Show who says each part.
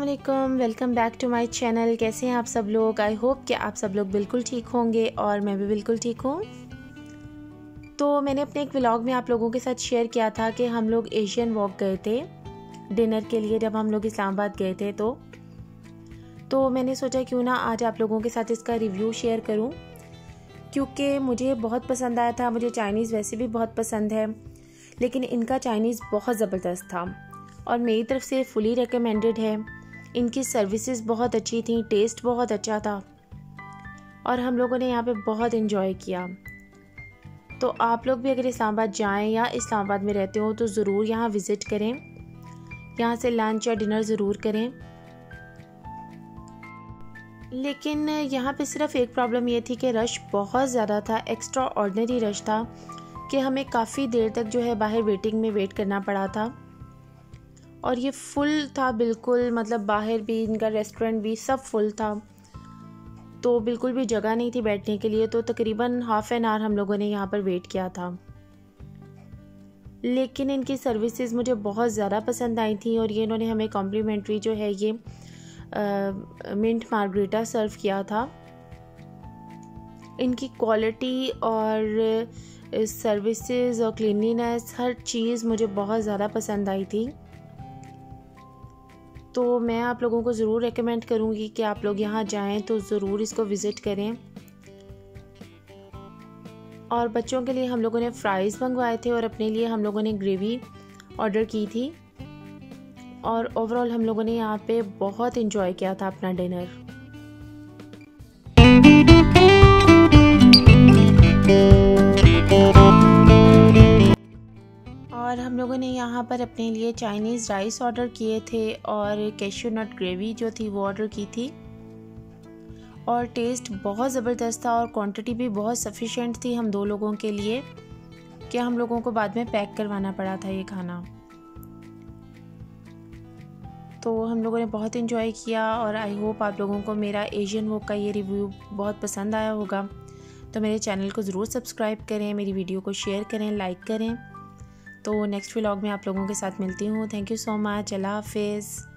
Speaker 1: अस्सलामुअलैकुम, welcome back to my channel. कैसे हैं आप सब लोग? आई होप कि आप सब लोग बिल्कुल ठीक होंगे और मैं भी बिल्कुल ठीक हूँ। तो मैंने अपने एक व्लॉग में आप लोगों के साथ शेयर किया था कि हम लोग एशियन वॉक गए थे डिनर के लिए जब हम लोग इस्लामाबाद गए थे। तो मैंने सोचा क्यों ना आज आप लोगों के साथ इसका रिव्यू शेयर करूँ, क्योंकि मुझे बहुत पसंद आया था। मुझे चाइनीज़ वैसे भी बहुत पसंद है, लेकिन इनका चाइनीज़ बहुत ज़बरदस्त था और मेरी तरफ से फुली रिकमेंडेड है। इनकी सर्विसेज बहुत अच्छी थी, टेस्ट बहुत अच्छा था और हम लोगों ने यहाँ पे बहुत इन्जॉय किया। तो आप लोग भी अगर इस्लामाबाद जाएं या इस्लामाबाद में रहते हो तो ज़रूर यहाँ विज़िट करें, यहाँ से लंच या डिनर ज़रूर करें। लेकिन यहाँ पे सिर्फ एक प्रॉब्लम ये थी कि रश बहुत ज़्यादा था, एक्स्ट्रा ऑर्डिनरी रश था कि हमें काफ़ी देर तक जो है बाहर वेटिंग में वेट करना पड़ा था और ये फुल था बिल्कुल, मतलब बाहर भी इनका रेस्टोरेंट भी सब फुल था, तो बिल्कुल भी जगह नहीं थी बैठने के लिए। तो तकरीबन हाफ एन आवर हम लोगों ने यहाँ पर वेट किया था। लेकिन इनकी सर्विसेज मुझे बहुत ज़्यादा पसंद आई थी और ये इन्होंने हमें कॉम्प्लीमेंट्री जो है ये मिंट मार्गरीटा सर्व किया था। इनकी क्वालिटी और सर्विसेज और क्लीनलीनेस हर चीज़ मुझे बहुत ज़्यादा पसंद आई थी। तो मैं आप लोगों को ज़रूर रेकमेंड करूँगी कि आप लोग यहाँ जाएं तो ज़रूर इसको विज़िट करें। और बच्चों के लिए हम लोगों ने फ्राइज़ मंगवाए थे और अपने लिए हम लोगों ने ग्रेवी ऑर्डर की थी और ओवरऑल हम लोगों ने यहाँ पे बहुत इन्जॉय किया था अपना डिनर। और हम लोगों ने यहाँ पर अपने लिए चाइनीज़ राइस ऑर्डर किए थे और कैश्यू नट ग्रेवी जो थी वो ऑर्डर की थी और टेस्ट बहुत ज़बरदस्त था और क्वांटिटी भी बहुत सफिशिएंट थी हम दो लोगों के लिए कि हम लोगों को बाद में पैक करवाना पड़ा था ये खाना। तो हम लोगों ने बहुत इन्जॉय किया और आई होप आप लोगों को मेरा एशियन वॉक का ये रिव्यू बहुत पसंद आया होगा। तो मेरे चैनल को ज़रूर सब्सक्राइब करें, मेरी वीडियो को शेयर करें, लाइक करें। तो नेक्स्ट व्लॉग में आप लोगों के साथ मिलती हूँ। Thank you so much. अल्लाह हाफिज़।